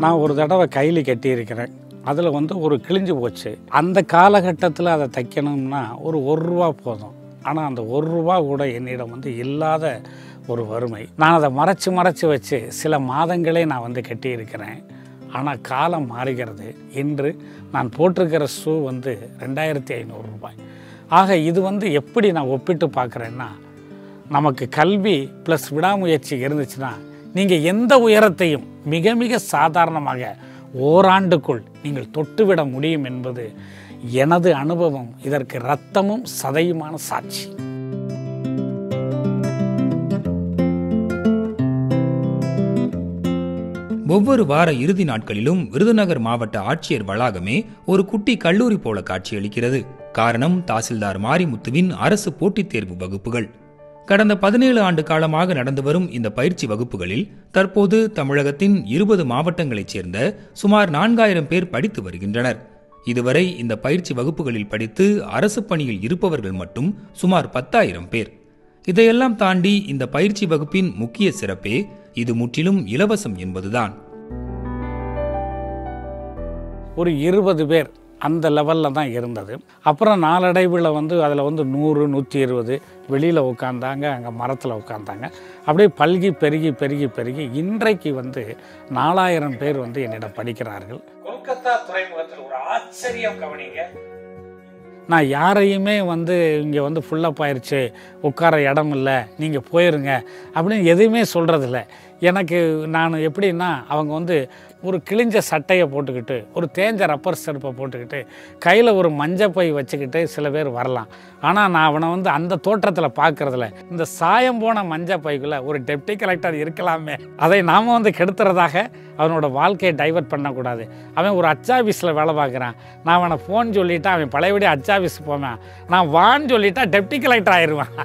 நான் ஒரு தடவை கைலி கட்டியிருக்கிறேன். அதில் வந்து ஒரு கிழிஞ்சு போச்சு. அந்த காலகட்டத்தில் அதை தைக்கணும்னா ஒரு ரூபா போதும். ஆனால் அந்த ரூபா கூட என்னிடம் வந்து இல்லாத ஒரு வறுமை. நான் அதை மறைச்சி வச்சு சில மாதங்களே நான் வந்து கட்டியிருக்கிறேன். ஆனால் காலம் மாறுகிறது. இன்று நான் போட்டிருக்கிற ஷூ வந்து 2500 ரூபாய். ஆக இது வந்து எப்படி நான் ஒப்பிட்டு பார்க்குறேன்னா, நமக்கு கல்வி ப்ளஸ் விடாமுயற்சி இருந்துச்சுன்னா நீங்கள் எந்த உயரத்தையும் மிக மிக சாதாரணமாக ஓராண்டுக்குள் நீங்கள் தொட்டுவிட முடியும் என்பது எனது அனுபவம். இதற்கு இரத்தமும் சதையுமான சாட்சி. ஒவ்வொரு வார இறுதி நாட்களிலும் விருதுநகர் மாவட்ட ஆட்சியர் வளாகமே ஒரு குட்டி கல்லூரி போல காட்சியளிக்கிறது. காரணம் தாசில்தார் மாரிமுத்துவின் அரசு போட்டித் தேர்வு வகுப்புகள். கடந்த 17 ஆண்டு காலமாக நடந்து வரும் இந்த பயிற்சி வகுப்புகளில் தற்போது தமிழகத்தின் 20 மாவட்டங்களைச் சேர்ந்த சுமார் 4000 பேர் படித்து வருகின்றனர். இதுவரை இந்த பயிற்சி வகுப்புகளில் படித்து அரசு பணியில் இருப்பவர்கள் மட்டும் சுமார் 10,000 பேர். இதையெல்லாம் தாண்டி இந்த பயிற்சி வகுப்பின் முக்கிய சிறப்பே இது முற்றிலும் இலவசம் என்பதுதான். ஒரு 20 பேர் அந்த லெவலில் தான் இருந்தது. அப்புறம் நாளடைவில் வந்து அதில் வந்து 100, 120 வெளியில் உட்காந்தாங்க, அங்கே மரத்தில் உட்காந்தாங்க. அப்படியே பல்கி பெருகி இன்றைக்கு வந்து 4000 பேர் வந்து என்னிடம் படிக்கிறார்கள். கொல்கத்தா துறைமுகத்தில் ஒரு ஆச்சரியம் கவனிங்க. நான் யாரையுமே வந்து இங்கே வந்து ஃபுல்லப் ஆயிடுச்சு, உட்கார இடம் இல்லை, நீங்கள் போயிருங்க அப்படின்னு எதுவுமே சொல்கிறதில்ல. எனக்கு நான் எப்படின்னா, அவங்க வந்து ஒரு கிழிஞ்ச சட்டையை போட்டுக்கிட்டு, ஒரு தேஞ்ச ரப்பர் செருப்பை போட்டுக்கிட்டு, கையில் ஒரு மஞ்சப்பை வச்சுக்கிட்டு சில பேர் வரலாம். ஆனால் நான் அவனை வந்து அந்த தோற்றத்தில் பார்க்குறதில்ல. இந்த சாயம் போன மஞ்சப்பைக்குள்ளே ஒரு டெப்டி கலெக்டர் இருக்கலாமே, அதை நாம் வந்து கெடுத்துறதாக அவனோட வாழ்க்கையை டைவர்ட் பண்ணக்கூடாது. அவன் ஒரு அச்சாபீஸில் வேலை பார்க்குறான். நான் அவனை ஃபோன் சொல்லிவிட்டு அவன் பழையபடி அச்சாபீஸ் போவேன். நான் வான்னு சொல்லிட்டா டெப்டி கலெக்டர் ஆயிடுவான்.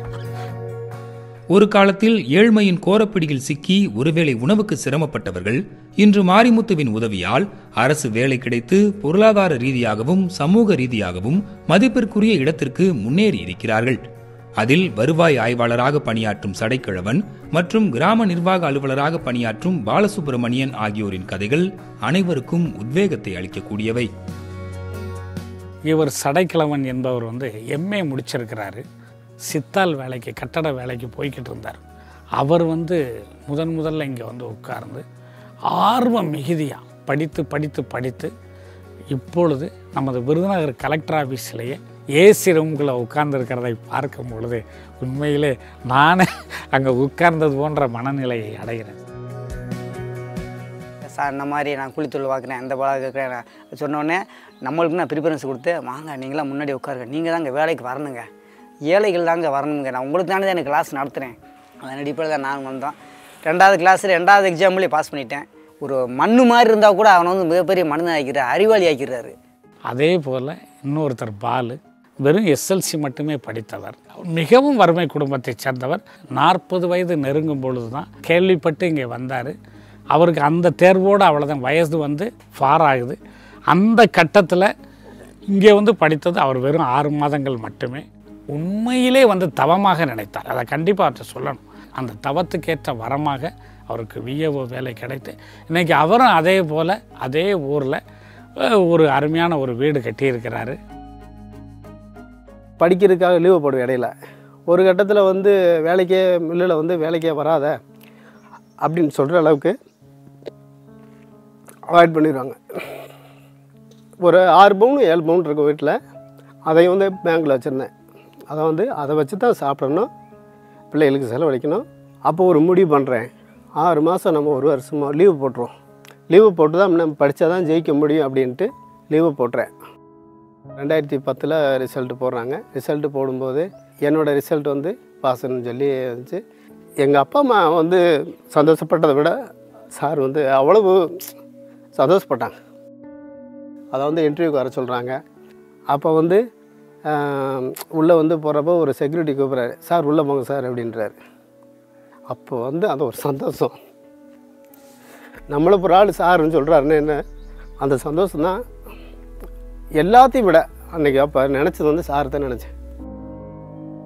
ஒரு காலத்தில் ஏழ்மையின் கோரப்பிடியில் சிக்கி ஒருவேளை உணவுக்கு சிரமப்பட்டவர்கள் இன்று மாரிமுத்துவின் உதவியால் அரசு வேலை கிடைத்து பொருளாதார ரீதியாகவும் சமூக ரீதியாகவும் மதிப்பிற்குரிய இடத்திற்கு முன்னேறி இருக்கிறார்கள். அதில் வருவாய் ஆய்வாளராக பணியாற்றும் சடைக்கிழவன் மற்றும் கிராம நிர்வாக அலுவலராக பணியாற்றும் பாலசுப்பிரமணியன் ஆகியோரின் கதைகள் அனைவருக்கும் உத்வேகத்தை அளிக்கக்கூடியவை. இவர் சடைக்கிழவன் என்பவர் வந்து MA முடிச்சிருக்கிறாரு. சித்தால் வேலைக்கு, கட்டட வேலைக்கு போய்கிட்டு இருந்தார். அவர் வந்து முதல்ல இங்கே வந்து உட்கார்ந்து ஆர்வம் மிகுதியாக படித்து இப்பொழுது நமது விருதுநகர் கலெக்டர் ஆஃபீஸ்லேயே ஏசி ரூம்குள்ளே உட்கார்ந்துருக்கிறதை பார்க்கும் பொழுது உண்மையிலே நானே அங்கே உட்கார்ந்தது போன்ற மனநிலையை அடைகிறேன். சார் இந்த மாதிரி நான் கூலித்தொழில் பார்க்குறேன், அந்த பாலாக இருக்கிறேன் சொன்னோடனே நம்மளுக்கு நான் ப்ரிஃபரன்ஸ் கொடுத்து, வாங்க நீங்களாம் முன்னாடி உட்காருங்க, நீங்கள் தான் இங்கே வேலைக்கு வரணுங்க, ஏழைகள் தாங்க வரணுங்க, நான் உங்களுக்கு தானே தான் எனக்கு கிளாஸ் நடத்துகிறேன். அதன் அடிப்படையில் தான் நான் வந்தோம். 2வது எக்ஸாம்லேயே பாஸ் பண்ணிட்டேன். ஒரு மண்ணு மாதிரி இருந்தால் கூட அவனை வந்து மிகப்பெரிய மனிதன் ஆக்கிறார், அறிவாளி ஆக்கிறாரு. அதே போல் இன்னொருத்தர் பாலு வெறும் SLC மட்டுமே படித்தவர். மிகவும் வறுமை குடும்பத்தை சேர்ந்தவர். 40 வயது நெருங்கும் பொழுது தான் கேள்விப்பட்டு இங்கே வந்தார். அவருக்கு அந்த தேர்வோடு அவ்வளோதான், வயது வந்து ஃபார் ஆகுது. அந்த கட்டத்தில் இங்கே வந்து படித்தது அவர் வெறும் 6 மாதங்கள் மட்டுமே. உண்மையிலே வந்து தவமாக நினைத்தார். அதை கண்டிப்பாக அவர்கிட்ட சொல்லணும். அந்த தவத்துக்கேற்ற வரமாக அவருக்கு VAO வேலை கிடைத்து இன்றைக்கி அவரும் அதே போல் அதே ஊரில் ஒரு அருமையான ஒரு வீடு கட்டியிருக்கிறாரு. படிக்கிறதுக்காக லீவு போடுவேன். இடையில ஒரு கட்டத்தில் வந்து வேலைக்கே மில்லில் வந்து வேலைக்கே வராத அப்படின்னு சொல்கிற அளவுக்கு அவாய்ட் பண்ணிடுவாங்க. ஒரு 6 பவுன் 7 பவுன் இருக்கும் வீட்டில். அதையும் வந்து பேங்கில் வச்சுருந்தேன். அதை வச்சு தான் சாப்பிடணும், பிள்ளைகளுக்கு செலவழிக்கணும். அப்போ ஒரு முடிவு பண்ணுறேன், 6 மாதம் நம்ம 1 வருஷமாக லீவு போட்டுருவோம். லீவு போட்டு தான் நம்ம படித்தா தான் ஜெயிக்க முடியும் அப்படின்ட்டு லீவு போட்டுறேன். 2010 ரிசல்ட்டு போடுறாங்க. ரிசல்ட்டு போடும்போது என்னோடய ரிசல்ட் வந்து பாஸ்ன்னு சொல்லி இருந்துச்சு. எங்கள் அப்பா அம்மா வந்து சந்தோஷப்பட்டதை விட சார் வந்து அவ்வளவு சந்தோஷப்பட்டாங்க. அதை வந்து இன்டர்வியூக்கு வர சொல்கிறாங்க. அப்போ வந்து உள்ளே வந்து போகிறப்போ ஒரு செக்யூரிட்டி கூப்பிட்றாரு, சார் உள்ளே போங்க சார் அப்படின்றாரு. அப்போ வந்து அது ஒரு சந்தோஷம். நம்மளை ஒரு ஆள் சாருன்னு சொல்கிறாருன்னு என்ன அந்த சந்தோஷம் தான் எல்லாத்தையும் விட அன்றைக்கி அப்போ நினச்சது வந்து சார் தான் நினச்சேன்.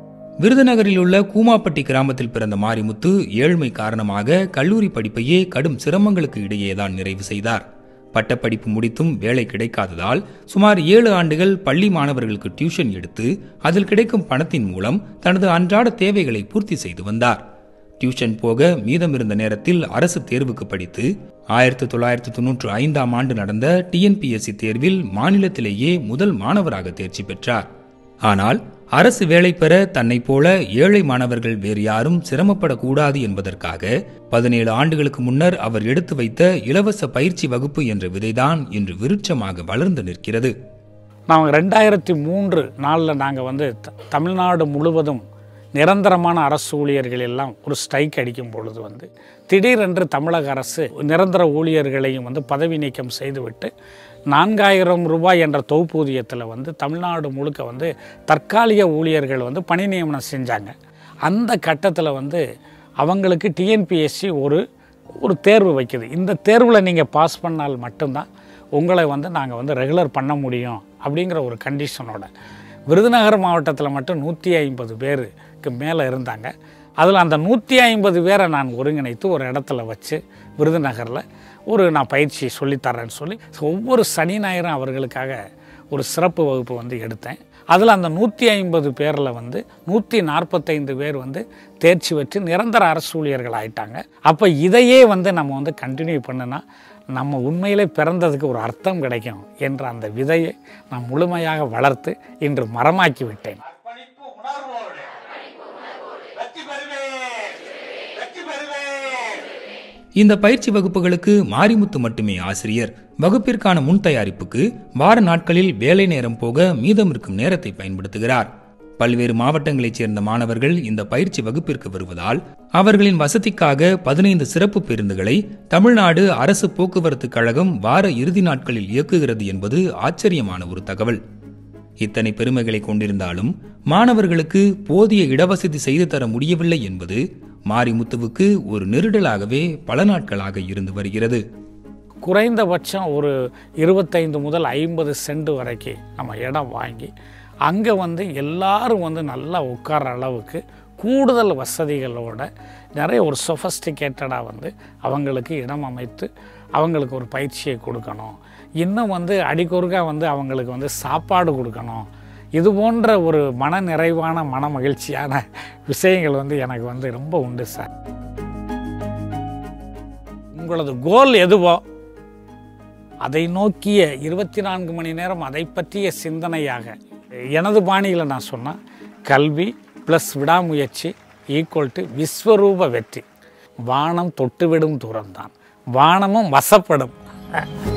விருதுநகரில் உள்ள கூமாப்பட்டி கிராமத்தில் பிறந்த மாரிமுத்து ஏழ்மை காரணமாக கல்லூரி படிப்பையே கடும் சிரமங்களுக்கு இடையேதான் நிறைவு செய்தார். பட்டப்படிப்பு முடித்தும் வேலை கிடைக்காததால் சுமார் 7 ஆண்டுகள் பள்ளி மாணவர்களுக்கு டியூஷன் எடுத்து அதில் கிடைக்கும் பணத்தின் மூலம் தனது அன்றாட தேவைகளை பூர்த்தி செய்து வந்தார். டியூஷன் போக மீதமிருந்த நேரத்தில் அரசு தேர்வுக்கு படித்து 1995ஆம் ஆண்டு நடந்த டிஎன்பிஎஸ்சி தேர்வில் மாநிலத்திலேயே முதல் மாணவராக தேர்ச்சி பெற்றார். ஆனால் அரசு வேலை பெற தன்னை போல ஏழை மாணவர்கள் வேறு யாரும் சிரமப்படக்கூடாது என்பதற்காக 17 ஆண்டுகளுக்கு முன்னர் அவர் எடுத்து வைத்த இலவச பயிற்சி வகுப்பு என்ற விதைதான் இன்று விருட்சமாக வளர்ந்து நிற்கிறது. நாங்கள் 2003 நாங்கள் தமிழ்நாடு முழுவதும் நிரந்தரமான அரசு ஊழியர்கள் எல்லாம் ஒரு ஸ்ட்ரைக் அடிக்கும் பொழுது திடீரென்று தமிழக அரசு நிரந்தர ஊழியர்களையும் பதவி நீக்கம் செய்துவிட்டு 4000 ரூபாய் என்ற தொகுப்பூதியத்தில் தமிழ்நாடு முழுக்க தற்காலிக ஊழியர்கள் பணி நியமனம் செஞ்சாங்க. அந்த கட்டத்தில் அவங்களுக்கு டிஎன்பிஎஸ்சி ஒரு தேர்வு வைக்குது. இந்த தேர்வில் நீங்கள் பாஸ் பண்ணால் மட்டும்தான் உங்களை நாங்கள் ரெகுலர் பண்ண முடியும் அப்படிங்கிற ஒரு கண்டிஷனோட விருதுநகர் மாவட்டத்தில் மட்டும் 150 பேருக்கு மேலே இருந்தாங்க. அதில் அந்த 150 பேரை நான் ஒருங்கிணைத்து ஒரு இடத்துல வச்சு விருதுநகரில் நான் பயிற்சி சொல்லித்தரேன்னு சொல்லி ஒவ்வொரு சனி ஞாயிறும் அவர்களுக்காக ஒரு சிறப்பு வகுப்பு எடுத்தேன். அதில் அந்த 150 பேரில் 145 பேர் தேர்ச்சி பெற்று நிரந்தர அரசு ஊழியர்கள் ஆயிட்டாங்க. அப்போ இதையே நம்ம கண்டினியூ பண்ணுனா நம்ம உண்மையிலே பிறந்ததுக்கு ஒரு அர்த்தம் கிடைக்கும் என்ற அந்த விதையை நான் முழுமையாக வளர்த்து இன்று மரமாக்கி விட்டேன். இந்த பயிற்சி வகுப்புகளுக்கு மாரிமுத்து மட்டுமே ஆசிரியர். வகுப்பிற்கான முன் தயாரிப்புக்கு வார நாட்களில் வேலை நேரம் போக மீதம் இருக்கும் நேரத்தை பயன்படுத்துகிறார். பல்வேறு மாவட்டங்களைச் சேர்ந்த மாணவர்கள் இந்த பயிற்சி வகுப்பிற்கு வருவதால் அவர்களின் வசதிக்காக 15 சிறப்பு பேருந்துகளை தமிழ்நாடு அரசு போக்குவரத்து கழகம் வார இறுதி நாட்களில் இயக்குகிறது என்பது ஆச்சரியமான ஒரு தகவல். இத்தனை பெருமைகளை கொண்டிருந்தாலும் மாணவர்களுக்கு போதிய இடவசதி செய்து தர முடியவில்லை என்பது மாரிமுத்துவுக்கு ஒரு நெருடலாகவே பல நாட்களாக இருந்து வருகிறது. குறைந்தபட்சம் ஒரு 25 முதல் 50 சென்ட் வரைக்கும் நம்ம இடம் வாங்கி அங்கே எல்லாரும் நல்லா உட்கார அளவுக்கு கூடுதல் வசதிகளோட நிறைய ஒரு சொஃபஸ்டிகேட்டடாக அவங்களுக்கு இடம் அமைத்து அவங்களுக்கு ஒரு பயிற்சியை கொடுக்கணும். இன்னும் அடிக்கொருக்கா அவங்களுக்கு சாப்பாடு கொடுக்கணும். இது போன்ற ஒரு மன நிறைவான மன மகிழ்ச்சியான விஷயங்கள் எனக்கு ரொம்ப உண்டு சார். உங்களது கோல் எதுவோ அதை நோக்கிய 24 மணி நேரம் அதை பற்றிய சிந்தனையாக எனது பாணியில் நான் சொன்னேன். கல்வி ப்ளஸ் விடாமுயற்சி ஈக்குவல் டு விஸ்வரூப வெற்றி. வானம் தொட்டுவிடும் தூரம்தான், வானமும் வசப்படும்.